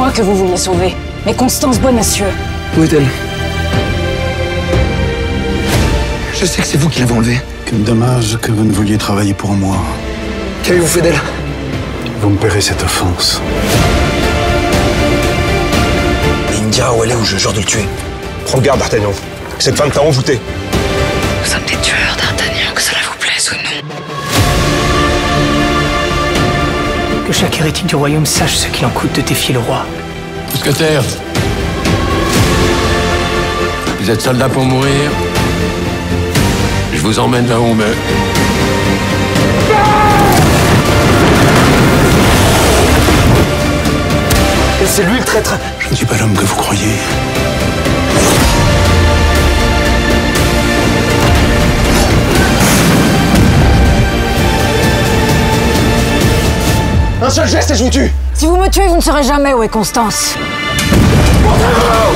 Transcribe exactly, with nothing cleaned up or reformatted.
moi que vous vouliez sauver, mais Constance Bonacieux. Où est-elle? Je sais que c'est vous qui l'avez enlevée. Quel dommage que vous ne vouliez travailler pour moi. Qu'avez-vous fait d'elle? Vous me paierez cette offense. Il me dira où elle est ou je jure de le tuer. Prends garde, D'Artagnan. Cette femme t'a envoûté. Nous sommes des tueurs, D'Artagnan, que cela vous plaise ou non. Que chaque hérétique du royaume sache ce qu'il en coûte de défier le roi. Mousquetaire, vous êtes soldats pour mourir. Je vous emmène là où on meurt. Et c'est lui le traître. Je ne suis pas l'homme que vous croyez. Un seul geste et je vous tue. Si vous me tuez, vous ne saurez jamais où est Constance. Montrez-vous!